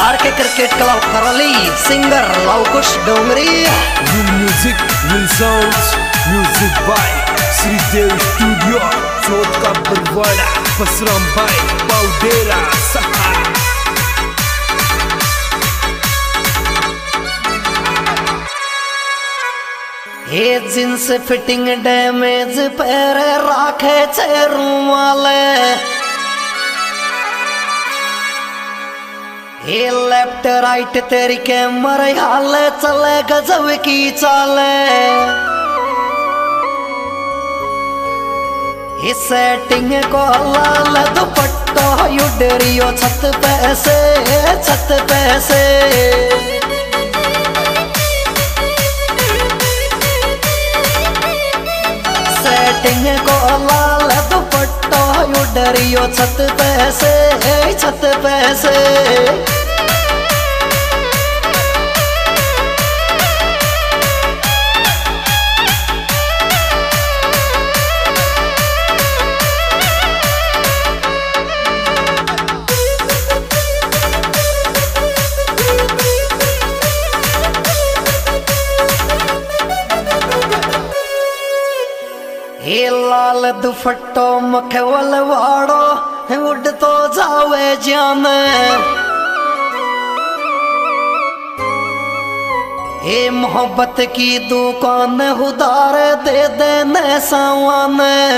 R K cricket club Karli singer Lavkush Dongri. Music will sounds music by Shridev studio Chauth का बरवाड़ा बसराम भाई पाउडेरा सहारा। ये jeans fitting damage पैर राखे छे रूमाले। ये लेफ्ट राइट तेरी कैमर हाले चले गजब की चाले। ये सेटिंग को लाल दुपट्टा युडरियो छत पैसे छत पैसे। सेटिंग को लाल दुपट्टा युडरियो छत पैसे छत पैसे। ये लाल दुपट्टो मखवल वाड़ो उड़ तो जावे जान। ये मोहब्बत की दुकान उधार दे देने सावन।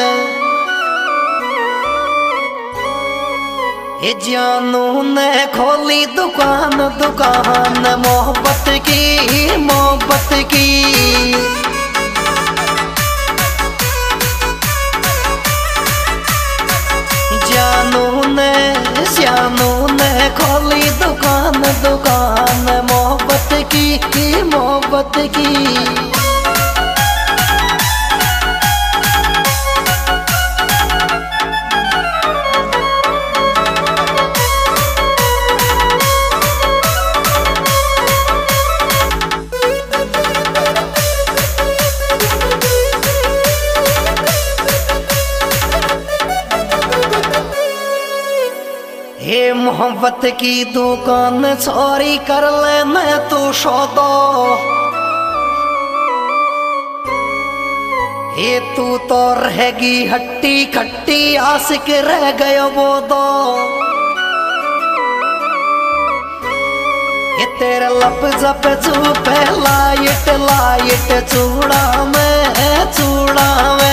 ये जानू ने खोली दुकान दुकान मोहब्बत की मोहब्बत की। जानू ने खोली दुकान दुकान मोहब्बत की मोहब्बत की। ये मोहब्बत की दुकान चोरी कर ले मैं तू सौदो। ये तू तो रहेगी हट्टी खट्टी आशिक रह गयो वो दो। ये तेरे लप जप चुपे लाइट लाइट चूड़ा में चूड़ा में।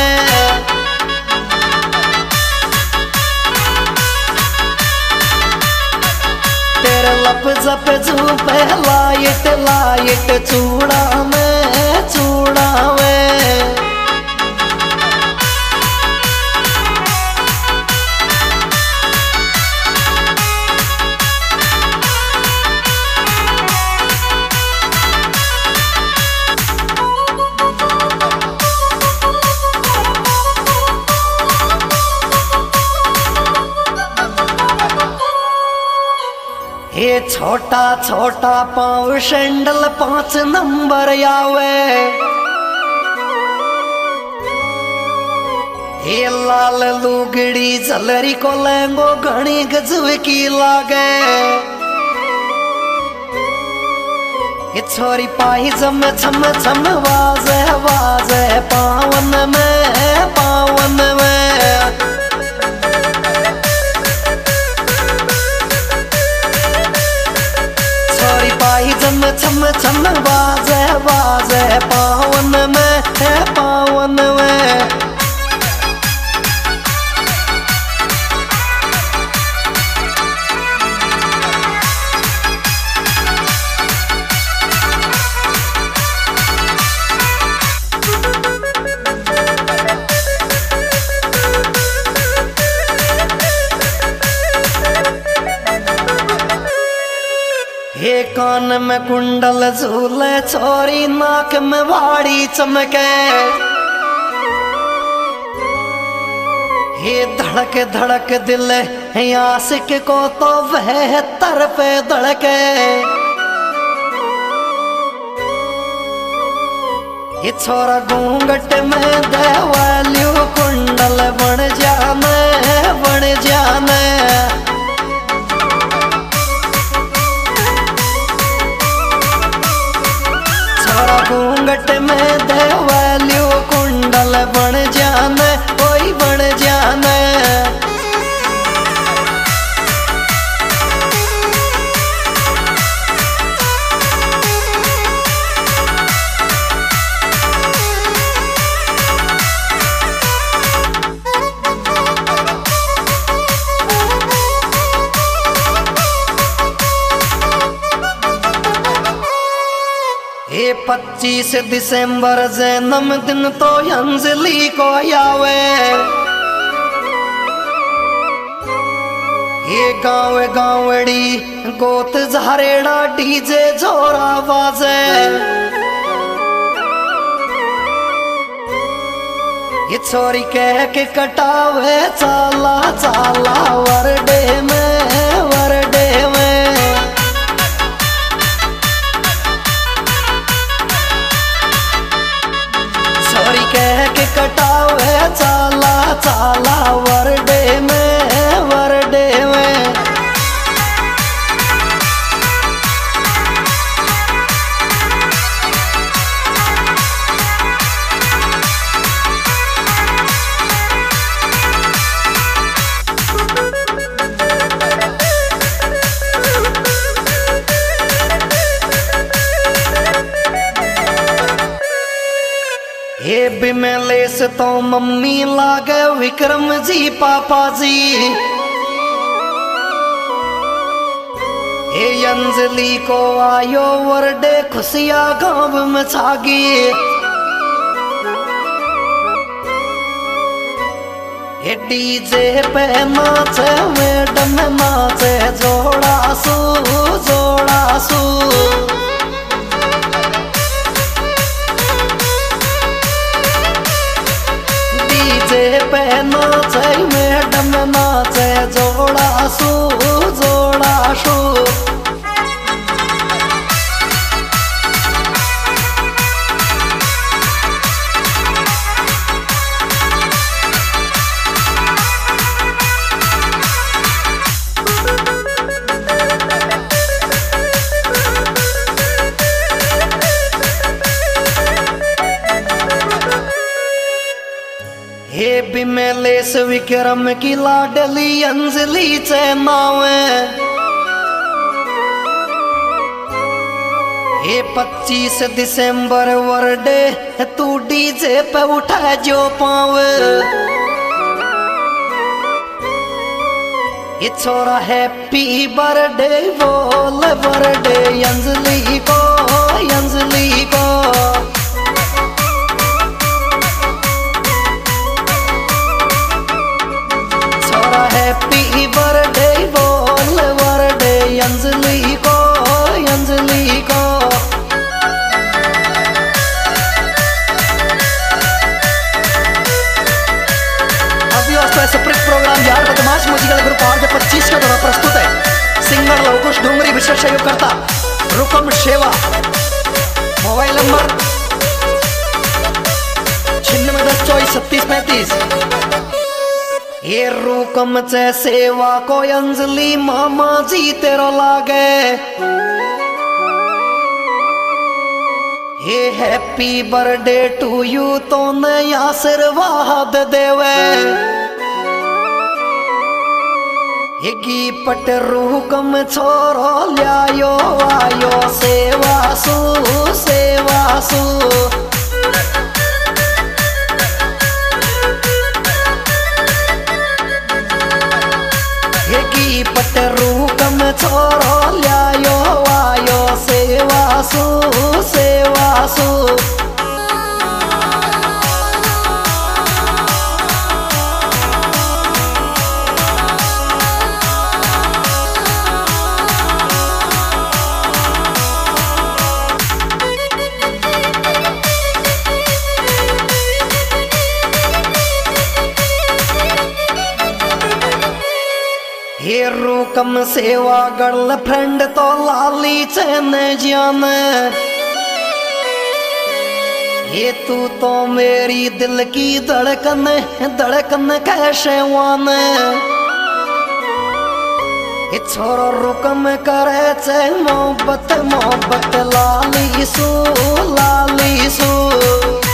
लप जप झूपे लाइट लाइट चूड़ा में चूड़ा में। ये छोटा छोटा पाँव सैंडल 5 नंबर आवे। ये लाल लुगड़ी झलरी को लहंगो घनी गजब की लागे। ये छोरी पाई जम छम छम वाजे वाजे पावन में पावन में। जम छम छम बाजे बाजे पावन में पावन में। ये कान में कुंडल झूले छोरी नाक में वाड़ी चमके। ये धड़क धड़क दिल आशिक को तो वह तरफे धड़के। ये छोरा घूंघट में देवाल्यू कुंडल बन जाने बन जाने। ये 25 दिसंबर जन्मदिन तो अंजलि को आवे। ये गाँव गाँवड़ी गोत झारेड़ा डीजे जोरा बाजे। ये छोरी कह के कटावे चाला चाला वरडे में वरडे में। छोरी कह के कटावे चाला चाला वरडे में वरडे में। ये बिमलेश तो मम्मी लागे विक्रम जी पापा जी। ये अंजलि को आयो वरडे खुशिया गाँव में छागी। ये डीजे पे नाचे मैडम नाचे जोड़ा सू जोड़ा सू। पे नाचे मैडम नाचे जोड़ा सू जोड़ा सू। हे बिमलेश विक्रम की लाडली अंजलि चे नावे। हे 25 दिसंबर वरडे तू डीजे पे उठा जो पाव। ये छोरा हैप्पी बर्थडे बोल बर्थडे अंजलि को अंजलि को। हैप्पी बर्थडे बोल बर्थडे अंजलि को अंजलि को। सेपरेट प्रोग्राम यार बदमाश म्यूजिकल ग्रुप आज 25 का दौरा प्रस्तुत है। सिंगर लवकुश डूंगरी विशेष सहयोगकर्ता रुकम शेवा। Mobile number 9610243635। ये रूकम चे सेवा को अंजलि मामा जी तेरो लागे। ये हैप्पी बर्थडे टू यू तो नया आशीर्वाद देवे। ये गिफ्ट रूकम छोरो लियायो आयो सेवा सू सेवा सू। पट रूकम छोरो लियायो आयो सेवा सू सेवा सू। ये रूकम सेवा गर्लफ्रेंड तो लाली चैन जान। ये तू तो मेरी दिल की धड़कन धड़कन कैसे वान। ये छोरो रुकम करे चे मोहब्बत मोहब्बत लाली सू लाली सू।